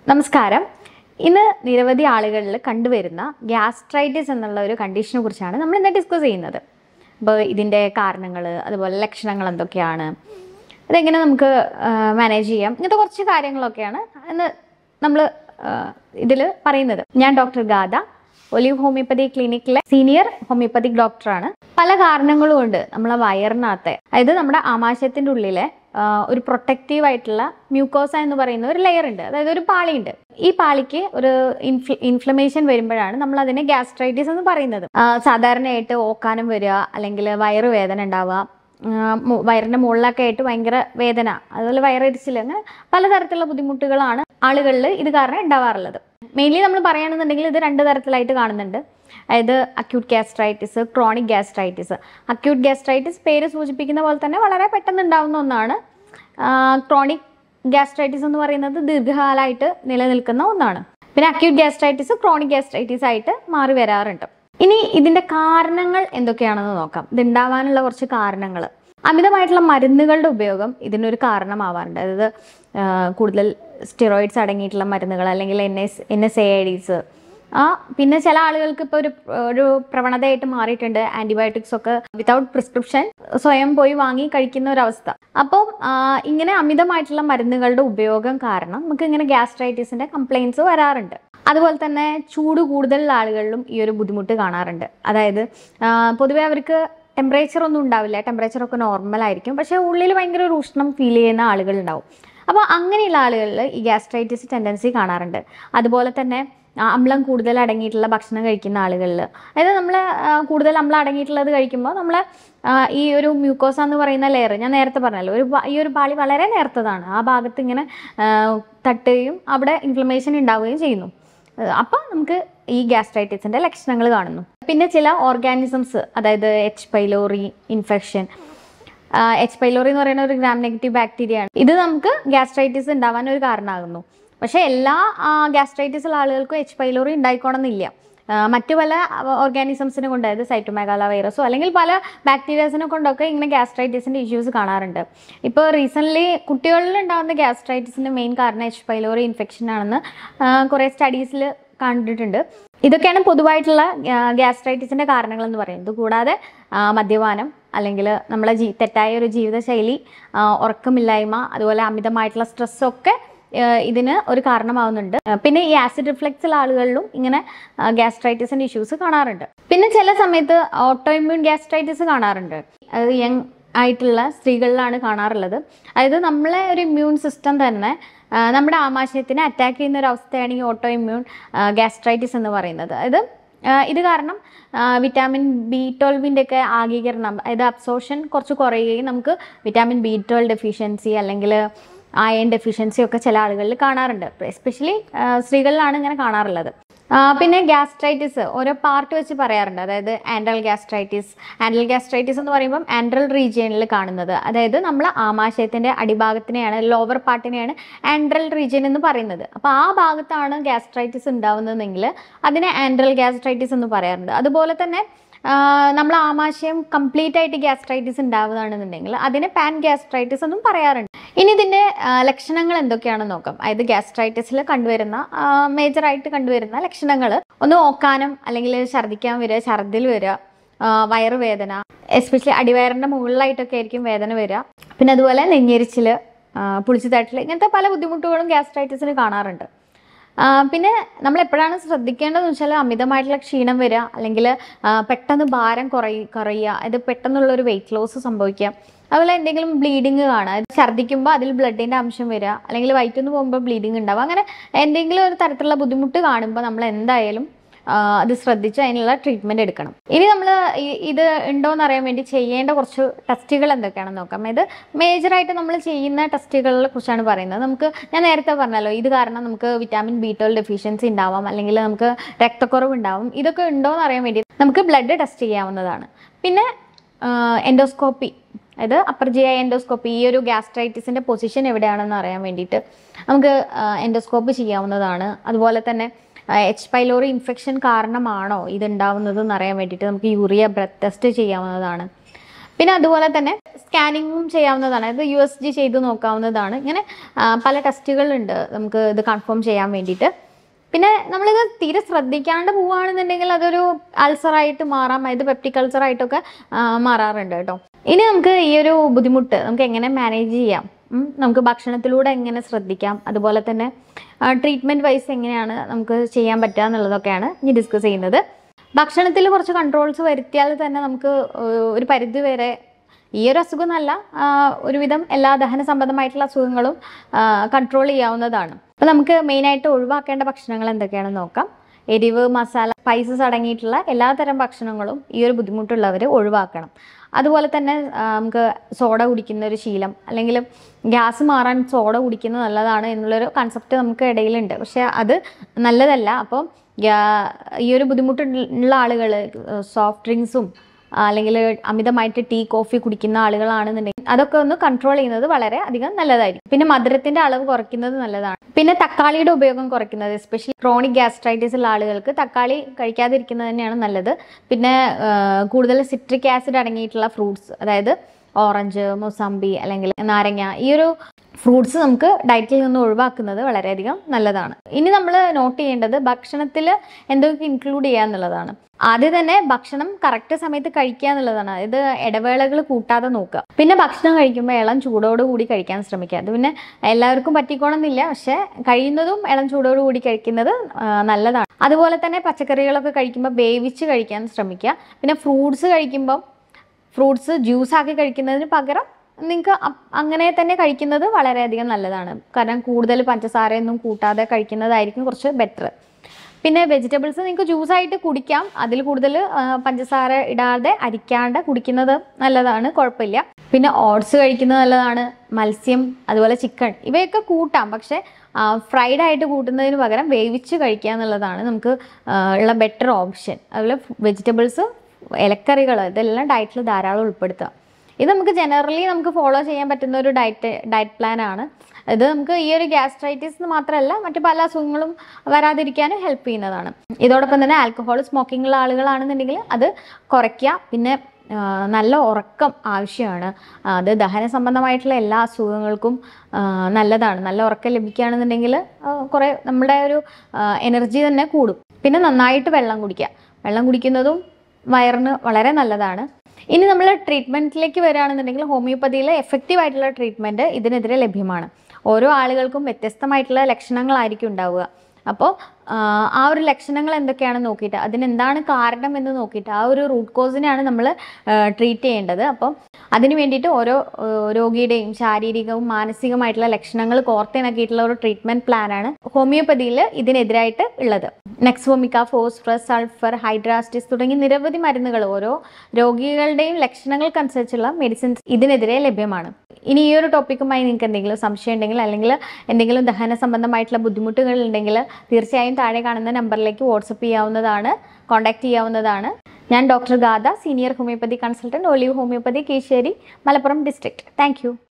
നമസ്കാരം. ഇന്ന് നിരവധി ആളുകളിൽ കണ്ടുവരുന്ന ഗ്യാസ്ട്രൈറ്റിസ് എന്നുള്ള ഒരു കണ്ടീഷനെ കുറിച്ചാണ് നമ്മൾ ഇന്ന് ഡിസ്കസ് ചെയ്യുന്നത്. അപ്പോൾ ഇതിൻ്റെ കാരണങ്ങൾ, അതുപോലെ ലക്ഷണങ്ങൾ എന്തൊക്കെയാണ്, അതെങ്ങനെ നമുക്ക് മാനേജ് ചെയ്യാം, ഇങ്ങനത്തെ കുറച്ച് കാര്യങ്ങളൊക്കെയാണ് ഇന്ന് നമ്മൾ ഇതിൽ പറയുന്നത്. ഞാൻ ഡോക്ടർ ഗാഥ, ഒലിവ് ഹോമിയോപ്പതി ക്ലിനിക്കിലെ സീനിയർ ഹോമിയോപ്പതിക് ഡോക്ടറാണ്. പല കാരണങ്ങളും കൊണ്ട് നമ്മളെ വയറിനകത്തെ, അതായത് നമ്മുടെ ആമാശയത്തിൻ്റെ ഉള്ളിലെ ഒരു പ്രൊട്ടക്റ്റീവ് ആയിട്ടുള്ള മ്യൂക്കോസ എന്ന് പറയുന്ന ഒരു ലെയർ ഉണ്ട്, അതായത് ഒരു പാളിയുണ്ട്. ഈ പാളിക്ക് ഒരു ഇൻഫ്ലമേഷൻ വരുമ്പോഴാണ് നമ്മൾ അതിനെ ഗ്യാസ്ട്രൈറ്റിസ് എന്ന് പറയുന്നത്. സാധാരണയായിട്ട് ഓക്കാനം വരിക, അല്ലെങ്കിൽ വയറുവേദന ഉണ്ടാവുക, വയറിൻ്റെ മുകളിലൊക്കെ ആയിട്ട് ഭയങ്കര വേദന, അതുപോലെ വയറരിച്ചിൽ, അങ്ങനെ പലതരത്തിലുള്ള ബുദ്ധിമുട്ടുകളാണ് ആളുകളിൽ ഇത് കാരണം ഉണ്ടാവാറുള്ളത്. മെയിൻലി നമ്മൾ പറയുകയാണെന്നുണ്ടെങ്കിൽ ഇത് രണ്ട് തരത്തിലായിട്ട് കാണുന്നുണ്ട്. അതായത് acute gastritis, chronic gastritis. Acute gastritis പേര് സൂചിപ്പിക്കുന്ന പോലെ തന്നെ വളരെ പെട്ടെന്ന് ഉണ്ടാവുന്ന ഒന്നാണ്. ക്രോണിക് ഗ്യാസ്ട്രൈറ്റിസ് എന്ന് പറയുന്നത് ദീർഘകാലമായിട്ട് നിലനിൽക്കുന്ന ഒന്നാണ്. പിന്നെ അക്യൂട്ട് ഗ്യാസ്ട്രൈറ്റിസ് ക്രോണിക് ഗ്യാസ്ട്രൈറ്റിസ് ആയിട്ട് മാറി വരാറുണ്ട്. ഇനി ഇതിൻ്റെ കാരണങ്ങൾ എന്തൊക്കെയാണെന്ന് നോക്കാം. ഇതുണ്ടാവാനുള്ള കുറച്ച് കാരണങ്ങൾ. അമിതമായിട്ടുള്ള മരുന്നുകളുടെ ഉപയോഗം ഇതിനൊരു കാരണമാവാറുണ്ട്. അതായത് കൂടുതൽ സ്റ്റിറോയിഡ്സ് അടങ്ങിയിട്ടുള്ള മരുന്നുകൾ, അല്ലെങ്കിൽ NSAIDs. പിന്നെ ചില ആളുകൾക്ക് ഇപ്പോൾ ഒരു പ്രവണതയായിട്ട് മാറിയിട്ടുണ്ട് ആൻറ്റിബയോട്ടിക്സ് ഒക്കെ വിതൗട്ട് പ്രിസ്ക്രിപ്ഷൻ സ്വയം പോയി വാങ്ങി കഴിക്കുന്ന ഒരവസ്ഥ. അപ്പം ഇങ്ങനെ അമിതമായിട്ടുള്ള മരുന്നുകളുടെ ഉപയോഗം കാരണം നമുക്ക് ഇങ്ങനെ ഗ്യാസ്ട്രൈറ്റിസിൻ്റെ കംപ്ലയിൻസ് വരാറുണ്ട്. അതുപോലെ തന്നെ ചൂട് കൂടുതലുള്ള ആളുകളിലും ഈ ഒരു ബുദ്ധിമുട്ട് കാണാറുണ്ട്. അതായത് പൊതുവെ അവർക്ക് ടെമ്പറേച്ചർ ഒന്നും ഉണ്ടാവില്ല, ടെമ്പറേച്ചറൊക്കെ നോർമലായിരിക്കും, പക്ഷേ ഉള്ളിൽ ഭയങ്കര ഒരു ഉഷ്ണം ഫീൽ ചെയ്യുന്ന ആളുകളുണ്ടാവും. അപ്പോൾ അങ്ങനെയുള്ള ആളുകളിൽ ഈ ഗ്യാസ്ട്രൈറ്റിസ് ടെൻഡൻസി കാണാറുണ്ട്. അതുപോലെ തന്നെ അമ്ലം കൂടുതൽ അടങ്ങിയിട്ടുള്ള ഭക്ഷണം കഴിക്കുന്ന ആളുകളിൽ, അതായത് നമ്മൾ കൂടുതൽ അമ്ലം അടങ്ങിയിട്ടുള്ളത് കഴിക്കുമ്പോൾ നമ്മൾ ഈ ഒരു മ്യൂക്കോസ എന്ന് പറയുന്ന ലെയർ, ഞാൻ നേരത്തെ പറഞ്ഞല്ലോ, ഈ ഒരു പാളി വളരെ നേർത്തതാണ്. ആ ഭാഗത്ത് ഇങ്ങനെ തട്ടുകയും അവിടെ ഇൻഫ്ലമേഷൻ ഉണ്ടാവുകയും ചെയ്യുന്നു. അപ്പോൾ നമുക്ക് ഈ ഗ്യാസ്ട്രൈറ്റിസിൻ്റെ ലക്ഷണങ്ങൾ കാണുന്നു. പിന്നെ ചില ഓർഗാനിസംസ്, അതായത് H. Pylori infection. H. Pylori എന്ന് പറയുന്ന ഒരു ഗ്രാം നെഗറ്റീവ് ബാക്ടീരിയ ആണ്. ഇത് നമുക്ക് ഗ്യാസ്ട്രൈറ്റിസ് ഉണ്ടാവാൻ ഒരു കാരണമാകുന്നു. പക്ഷേ എല്ലാ ഗ്യാസ്ട്രൈറ്റിസ് ഉള്ള ആളുകൾക്കും H. പൈലോറി ഉണ്ടായിക്കോണമെന്നില്ല. മറ്റു പല ഓർഗാനിസംസിനെ കൊണ്ട്, അതായത് സൈറ്റോമെഗാല വൈറസോ അല്ലെങ്കിൽ പല ബാക്ടീരിയാസിനെ കൊണ്ടൊക്കെ ഇങ്ങനെ ഗ്യാസ്ട്രൈറ്റിസിൻ്റെ ഇഷ്യൂസ് കാണാറുണ്ട്. ഇപ്പോൾ റീസെൻ്റ്ലി കുട്ടികളിൽ ഉണ്ടാകുന്ന ഗ്യാസ്ട്രൈറ്റിസിൻ്റെ മെയിൻ കാരണം H. പൈലോറി ഇൻഫെക്ഷൻ ആണെന്ന് കുറേ സ്റ്റഡീസിൽ കണ്ടിട്ടുണ്ട്. ഇതൊക്കെയാണ് പൊതുവായിട്ടുള്ള ഗ്യാസ്ട്രൈറ്റിസിൻ്റെ കാരണങ്ങളെന്ന് പറയുന്നത്. കൂടാതെ മദ്യപാനം, അല്ലെങ്കിൽ നമ്മളെ തെറ്റായ ഒരു ജീവിതശൈലി, ഉറക്കമില്ലായ്മ, അതുപോലെ അമിതമായിട്ടുള്ള സ്ട്രെസ്സൊക്കെ ഇതിന് ഒരു കാരണമാവുന്നുണ്ട്. പിന്നെ ഈ ആസിഡ് റിഫ്ലക്സ് ഉള്ള ആളുകളിലും ഇങ്ങനെ ഗ്യാസ്ട്രൈറ്റിസിൻ്റെ ഇഷ്യൂസ് കാണാറുണ്ട്. പിന്നെ ചില സമയത്ത് ഓട്ടോ ഇമ്മ്യൂൺ ഗ്യാസ്ട്രൈറ്റിസ് കാണാറുണ്ട്. അത് യങ് ആയിട്ടുള്ള സ്ത്രീകളിലാണ് കാണാറുള്ളത്. അതായത് നമ്മളെ ഒരു ഇമ്മ്യൂൺ സിസ്റ്റം തന്നെ നമ്മുടെ ആമാശയത്തിനെ അറ്റാക്ക് ചെയ്യുന്ന ഒരു അവസ്ഥയാണ് ഈ ഓട്ടോ ഇമ്മ്യൂൺ ഗ്യാസ്ട്രൈറ്റിസ് എന്ന് പറയുന്നത്. അതായത് ഇത് കാരണം വിറ്റാമിൻ B12 ഒക്കെ ആഗീകരണം, അതായത് അബ്സോർഷൻ കുറച്ച് കുറയുകയും നമുക്ക് വിറ്റാമിൻ B12 ഡെഫിഷ്യൻസി അല്ലെങ്കിൽ അയൺ ഡെഫിഷ്യൻസി ഒക്കെ ചില ആളുകളിൽ കാണാറുണ്ട്. എസ്പെഷ്യലി സ്ത്രീകളിലാണ് ഇങ്ങനെ കാണാറുള്ളത്. പിന്നെ ഗ്യാസ്ട്രൈറ്റിസ് ഓരോ പാർട്ട് വെച്ച് പറയാറുണ്ട്. അതായത് ആൻഡ്രൽ ഗ്യാസ്ട്രൈറ്റിസ് എന്ന് പറയുമ്പം ആൻഡ്രൽ റീജിയനിൽ കാണുന്നത്, അതായത് നമ്മൾ ആമാശയത്തിൻ്റെ അടിഭാഗത്തിനെയാണ്, ലോവർ പാർട്ടിനെയാണ് ആൻഡ്രൽ റീജിയൻ എന്ന് പറയുന്നത്. അപ്പോൾ ആ ഭാഗത്താണ് ഗ്യാസ്ട്രൈറ്റിസ് ഉണ്ടാവുന്നതെങ്കിൽ അതിനെ ആൻഡ്രൽ ഗ്യാസ്ട്രൈറ്റിസ് എന്ന് പറയാറുണ്ട്. അതുപോലെ തന്നെ നമ്മൾ ആമാശയം കംപ്ലീറ്റ് ആയിട്ട് ഗ്യാസ്ട്രൈറ്റിസ് ഉണ്ടാവുകയാണെന്നുണ്ടെങ്കിൽ അതിനെ പാൻ ഗ്യാസ്ട്രൈറ്റിസ് എന്നും പറയാറുണ്ട്. ഇനി ഇതിൻ്റെ ലക്ഷണങ്ങൾ എന്തൊക്കെയാണെന്ന് നോക്കാം. അതായത് ഗ്യാസ്ട്രൈറ്റിസിൽ കണ്ടുവരുന്ന മേജറായിട്ട് കണ്ടുവരുന്ന ലക്ഷണങ്ങൾ: ഒന്ന് ഓക്കാനം, അല്ലെങ്കിൽ ഛർദ്ദിക്കാൻ വരിക, ഛർദ്ദിൽ വരിക, വയറുവേദന, എസ്പെഷ്യലി അടിവയറിൻ്റെ മുകളിലായിട്ടൊക്കെ ആയിരിക്കും വേദന വരിക. പിന്നെ അതുപോലെ നെഞ്ഞെരിച്ചിൽ, പുളിച്ചു തട്ടൽ, ഇങ്ങനത്തെ പല ബുദ്ധിമുട്ടുകളും ഗ്യാസ്ട്രൈറ്റിസിന് കാണാറുണ്ട്. പിന്നെ നമ്മൾ എപ്പോഴാണ് ശ്രദ്ധിക്കേണ്ടതെന്ന് വെച്ചാൽ അമിതമായിട്ടുള്ള ക്ഷീണം വരിക, അല്ലെങ്കിൽ പെട്ടെന്ന് ഭാരം കുറയുക, അത് പെട്ടെന്നുള്ളൊരു വെയിറ്റ് ലോസ് സംഭവിക്കുക, അതുപോലെ എന്തെങ്കിലും ബ്ലീഡിങ് കാണുക, ഛർദ്ദിക്കുമ്പോൾ അതിൽ ബ്ലഡിൻ്റെ അംശം വരിക, അല്ലെങ്കിൽ വയറ്റിൽ നിന്ന് പോകുമ്പോൾ ബ്ലീഡിങ് ഉണ്ടാവുക, അങ്ങനെ എന്തെങ്കിലും ഒരു തരത്തിലുള്ള ബുദ്ധിമുട്ട് കാണുമ്പോൾ നമ്മൾ എന്തായാലും അത് ശ്രദ്ധിച്ച് അതിനുള്ള ട്രീറ്റ്മെൻറ്റ് എടുക്കണം. ഇനി നമ്മൾ ഇത് ഉണ്ടോയെന്ന് അറിയാൻ വേണ്ടി ചെയ്യേണ്ട കുറച്ച് ടെസ്റ്റുകൾ എന്തൊക്കെയാണെന്ന് നോക്കാം. ഇത് മേജറായിട്ട് നമ്മൾ ചെയ്യുന്ന ടെസ്റ്റുകളെ കുറിച്ചാണ് പറയുന്നത്. ഞാൻ നേരത്തെ പറഞ്ഞല്ലോ, ഇത് കാരണം നമുക്ക് വിറ്റാമിൻ B12 ഡെഫിഷ്യൻസി ഉണ്ടാവാം, അല്ലെങ്കിൽ നമുക്ക് രക്തക്കുറവ് ഉണ്ടാവും. ഇതൊക്കെ ഉണ്ടോയെന്ന് അറിയാൻ വേണ്ടി നമുക്ക് ബ്ലഡ് ടെസ്റ്റ് ചെയ്യാവുന്നതാണ്. പിന്നെ എൻഡോസ്കോപ്പി, അതായത് അപ്പർ GI എൻഡോസ്കോപ്പി, ഈ ഒരു ഗ്യാസ്ട്രൈറ്റിസിൻ്റെ പൊസിഷൻ എവിടെയാണെന്ന് അറിയാൻ വേണ്ടിയിട്ട് നമുക്ക് എൻഡോസ്കോപ്പി ചെയ്യാവുന്നതാണ്. അതുപോലെ തന്നെ H. പൈലോറി ഇൻഫെക്ഷൻ കാരണമാണോ ഇതുണ്ടാവുന്നത് എന്നറിയാൻ വേണ്ടിയിട്ട് നമുക്ക് യൂറിയ ബ്ലഡ് ടെസ്റ്റ് ചെയ്യാവുന്നതാണ്. പിന്നെ അതുപോലെ തന്നെ സ്കാനിങ്ങും ചെയ്യാവുന്നതാണ്, അത് USG ചെയ്ത് നോക്കാവുന്നതാണ്. ഇങ്ങനെ പല ടെസ്റ്റുകളുണ്ട് നമുക്ക് ഇത് കൺഫേം ചെയ്യാൻ വേണ്ടിയിട്ട്. പിന്നെ നമ്മളിത് തീരെ ശ്രദ്ധിക്കാണ്ട് പോവുകയാണെന്നുണ്ടെങ്കിൽ അതൊരു അൾസറായിട്ട് മാറാം, അതായത് പെപ്റ്റിക് അൾസറായിട്ടൊക്കെ മാറാറുണ്ട് കേട്ടോ. ഇനി നമുക്ക് ഈ ഒരു ബുദ്ധിമുട്ട് നമുക്ക് എങ്ങനെ മാനേജ് ചെയ്യാം, നമുക്ക് ഭക്ഷണത്തിലൂടെ എങ്ങനെ ശ്രദ്ധിക്കാം, അതുപോലെ തന്നെ ട്രീറ്റ്മെൻറ്റ് വൈസ് എങ്ങനെയാണ് നമുക്ക് ചെയ്യാൻ പറ്റുക എന്നുള്ളതൊക്കെയാണ് ഇനി ഡിസ്കസ് ചെയ്യുന്നത്. ഭക്ഷണത്തിൽ കുറച്ച് കൺട്രോൾസ് വരുത്തിയാൽ തന്നെ നമുക്ക് ഒരു പരിധി വരെ ഈ ഒരു അസുഖം എന്നല്ല, ഒരുവിധം എല്ലാ ദഹന സംബന്ധമായിട്ടുള്ള അസുഖങ്ങളും കൺട്രോൾ ചെയ്യാവുന്നതാണ്. അപ്പോൾ നമുക്ക് മെയിനായിട്ട് ഒഴിവാക്കേണ്ട ഭക്ഷണങ്ങൾ എന്തൊക്കെയാണെന്ന് നോക്കാം. എരിവ്, മസാല, സ്പൈസസ് അടങ്ങിയിട്ടുള്ള എല്ലാത്തരം ഭക്ഷണങ്ങളും ഈ ഒരു ബുദ്ധിമുട്ടുള്ളവർ ഒഴിവാക്കണം. അതുപോലെ തന്നെ നമുക്ക് സോഡ കുടിക്കുന്ന ഒരു ശീലം, അല്ലെങ്കിൽ ഗ്യാസ് മാറാൻ സോഡ കുടിക്കുന്നത് നല്ലതാണ് എന്നുള്ളൊരു കൺസെപ്റ്റ് നമുക്ക് ഇടയിലുണ്ട്. പക്ഷെ അത് നല്ലതല്ല. അപ്പോൾ ഈ ഒരു ബുദ്ധിമുട്ടുള്ള ആളുകൾ സോഫ്റ്റ് ഡ്രിങ്ക്സും അല്ലെങ്കിൽ അമിതമായിട്ട് ടീ, കോഫി കുടിക്കുന്ന ആളുകളാണെന്നുണ്ടെങ്കിൽ അതൊക്കെ ഒന്ന് കൺട്രോൾ ചെയ്യുന്നത് വളരെ അധികം നല്ലതായിരിക്കും. പിന്നെ മധുരത്തിന്റെ അളവ് കുറയ്ക്കുന്നത് നല്ലതാണ്. പിന്നെ തക്കാളിയുടെ ഉപയോഗം കുറയ്ക്കുന്നത്, എസ്പെഷ്യലി ക്രോണിക് ഗ്യാസ്ട്രൈറ്റിസ് ഉള്ള ആളുകൾക്ക് തക്കാളി കഴിക്കാതിരിക്കുന്നത് തന്നെയാണ് നല്ലത്. പിന്നെ കൂടുതൽ സിട്രിക് ആസിഡ് അടങ്ങിയിട്ടുള്ള ഫ്രൂട്ട്സ്, അതായത് ഓറഞ്ച്, മൊസംബി അല്ലെങ്കിൽ നാരങ്ങ, ഈ ഒരു ഫ്രൂട്ട്സ് നമുക്ക് ഡയറ്റിൽ നിന്ന് ഒഴിവാക്കുന്നത് വളരെയധികം നല്ലതാണ്. ഇനി നമ്മൾ നോട്ട് ചെയ്യേണ്ടത് ഭക്ഷണത്തിൽ എന്തൊക്കെ ഇൻക്ലൂഡ് ചെയ്യുക എന്നുള്ളതാണ്. ആദ്യം തന്നെ ഭക്ഷണം കറക്റ്റ് സമയത്ത് കഴിക്കുക എന്നുള്ളതാണ്, അതായത് ഇടവേളകൾ കൂട്ടാതെ നോക്കുക. പിന്നെ ഭക്ഷണം കഴിക്കുമ്പോൾ ഇളം ചൂടോടുകൂടി കഴിക്കാൻ ശ്രമിക്കുക. അത് പിന്നെ എല്ലാവർക്കും പറ്റിക്കോണമെന്നില്ല, പക്ഷെ കഴിയുന്നതും ഇളം ചൂടോടുകൂടി കഴിക്കുന്നത് നല്ലതാണ്. അതുപോലെ തന്നെ പച്ചക്കറികളൊക്കെ കഴിക്കുമ്പോൾ വേവിച്ച് കഴിക്കാൻ ശ്രമിക്കുക. പിന്നെ ഫ്രൂട്ട്സ് കഴിക്കുമ്പം ഫ്രൂട്ട്സ് ജ്യൂസാക്കി കഴിക്കുന്നതിന് പകരം നിങ്ങൾക്ക് അങ്ങനെ തന്നെ കഴിക്കുന്നത് വളരെയധികം നല്ലതാണ്. കാരണം കൂടുതൽ പഞ്ചസാരയൊന്നും കൂട്ടാതെ കഴിക്കുന്നതായിരിക്കും കുറച്ച് ബെറ്റർ. പിന്നെ വെജിറ്റബിൾസ് നിങ്ങൾക്ക് ജ്യൂസായിട്ട് കുടിക്കാം, അതിൽ കൂടുതൽ പഞ്ചസാര ഇടാതെ അരിക്കാണ്ട് കുടിക്കുന്നത് നല്ലതാണ്, കുഴപ്പമില്ല. പിന്നെ ഓട്സ് കഴിക്കുന്നത് നല്ലതാണ്. മത്സ്യം, അതുപോലെ ചിക്കൻ, ഇവയൊക്കെ കൂട്ടാം, പക്ഷേ ഫ്രൈഡ് ആയിട്ട് കൂട്ടുന്നതിന് പകരം വേവിച്ച് കഴിക്കുക എന്നുള്ളതാണ് നമുക്ക് ഉള്ള ബെറ്റർ ഓപ്ഷൻ. അതുപോലെ വെജിറ്റബിൾസ്, ഇലക്കറികൾ, ഇതെല്ലാം ഡയറ്റിൽ ധാരാളം ഉൾപ്പെടുത്തുക. ഇത് നമുക്ക് ജനറലി നമുക്ക് ഫോളോ ചെയ്യാൻ പറ്റുന്ന ഒരു ഡയറ്റ് പ്ലാൻ ആണ്. ഇത് നമുക്ക് ഈ ഒരു ഗ്യാസ്ട്രൈറ്റിസ് മാത്രമല്ല മറ്റു പല അസുഖങ്ങളും വരാതിരിക്കാനും ഹെൽപ്പ് ചെയ്യുന്നതാണ്. ഇതോടൊപ്പം തന്നെ ആൽക്കഹോൾ, സ്മോക്കിംഗ് ഉള്ള ആളുകളാണെന്നുണ്ടെങ്കിൽ അത് കുറയ്ക്കുക. പിന്നെ നല്ല ഉറക്കം ആവശ്യമാണ്. അത് ദഹന സംബന്ധമായിട്ടുള്ള എല്ലാ അസുഖങ്ങൾക്കും നല്ലതാണ്. നല്ല ഉറക്കം ലഭിക്കുകയാണെന്നുണ്ടെങ്കിൽ കുറേ നമ്മുടെ ഒരു എനർജി തന്നെ കൂടും. പിന്നെ നന്നായിട്ട് വെള്ളം കുടിക്കുക. വെള്ളം കുടിക്കുന്നതും വയറിന് വളരെ നല്ലതാണ്. ഇനി നമ്മൾ ട്രീറ്റ്മെൻറ്റിലേക്ക് വരികയാണെന്നുണ്ടെങ്കിൽ ഹോമിയോപ്പതിയിൽ എഫക്റ്റീവ് ആയിട്ടുള്ള ട്രീറ്റ്മെൻറ്റ് ഇതിനെതിരെ ലഭ്യമാണ്. ഓരോ ആളുകൾക്കും വ്യത്യസ്തമായിട്ടുള്ള ലക്ഷണങ്ങളായിരിക്കും ഉണ്ടാവുക. അപ്പോൾ ആ ഒരു ലക്ഷണങ്ങൾ എന്തൊക്കെയാണെന്ന് നോക്കിയിട്ട് അതിനെന്താണ് കാരണം എന്ന് നോക്കിയിട്ട് ആ ഒരു റൂട്ട് കോസിനെയാണ് നമ്മൾ ട്രീറ്റ് ചെയ്യേണ്ടത്. അപ്പോൾ അതിന് വേണ്ടിയിട്ട് ഓരോ രോഗിയുടെയും ശാരീരികവും മാനസികമായിട്ടുള്ള ലക്ഷണങ്ങൾ കോർത്തിണക്കിയിട്ടുള്ള ഒരു ട്രീറ്റ്മെൻറ്റ് പ്ലാനാണ് ഹോമിയോപ്പതിയിൽ ഇതിനെതിരായിട്ട് ഉള്ളത്. നെക്സോമിക്ക, ഫോസ്ഫറസ്, സൾഫർ, ഹൈഡ്രാസ്റ്റിസ് തുടങ്ങി നിരവധി മരുന്നുകൾ ഓരോ രോഗികളുടെയും ലക്ഷണങ്ങൾക്കനുസരിച്ചുള്ള മെഡിസിൻസ് ഇതിനെതിരെ ലഭ്യമാണ്. ഇനി ഈ ഒരു ടോപ്പിക്കുമായി നിങ്ങൾക്ക് എന്തെങ്കിലും സംശയം ഉണ്ടെങ്കിൽ അല്ലെങ്കിൽ എന്തെങ്കിലും ദഹന സംബന്ധമായിട്ടുള്ള ബുദ്ധിമുട്ടുകൾ ഉണ്ടെങ്കിൽ തീർച്ചയായും താഴെ കാണുന്ന നമ്പറിലേക്ക് വാട്സപ്പ് ചെയ്യാവുന്നതാണ്, കോൺടാക്ട് ചെയ്യാവുന്നതാണ്. ഞാൻ doctor Gatha, senior homeopathy consultant, olive homeopathy, Keezhissery, Malappuram district. Thank